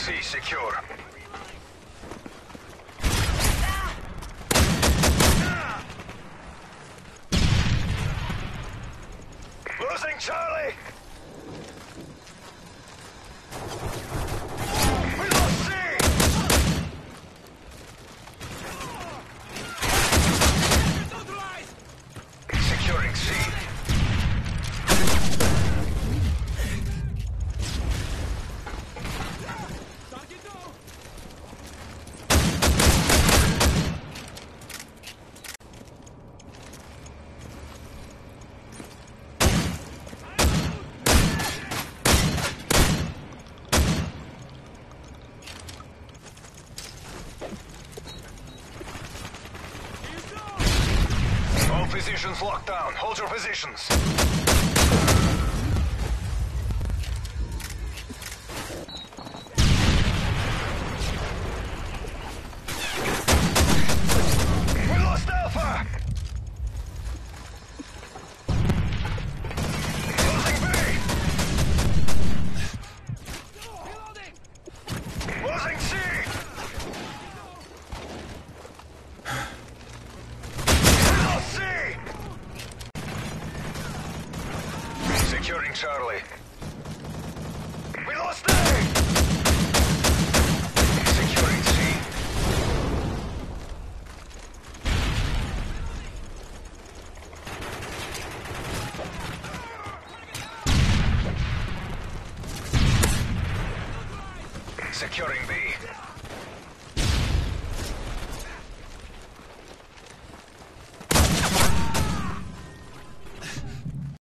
C secure. Losing Charlie! We lost C! Securing C. All positions locked down. Hold your positions. We lost Alpha! Losing B! Losing C! C! Securing Charlie. We lost A! Securing C. Securing B.